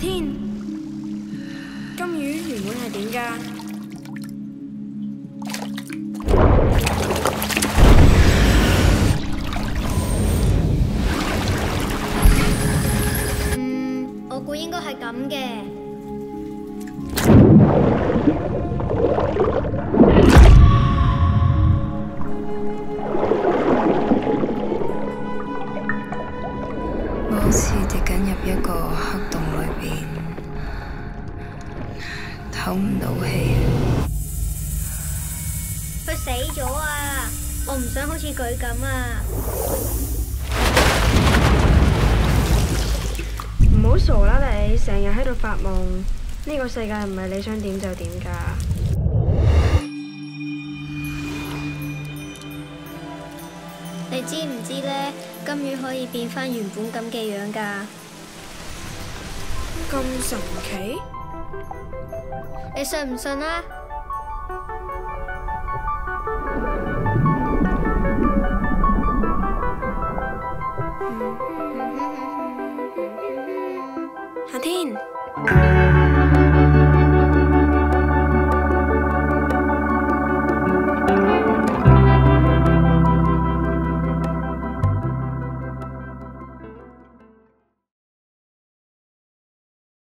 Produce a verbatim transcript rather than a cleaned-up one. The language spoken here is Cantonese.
天，金魚原本係點㗎？ 嗯，我估應該係咁嘅。 我好似跌緊入一個黑洞裏邊，唞唔到氣。 佢死咗啊！我唔想好似佢咁啊！ 唔好傻啦你，成日喺度發夢。呢個世界唔係你想點就點㗎。 你知唔知呢？金魚可以變返原本咁嘅樣㗎？ 咁神奇？ 你信唔信啊？ 夏天。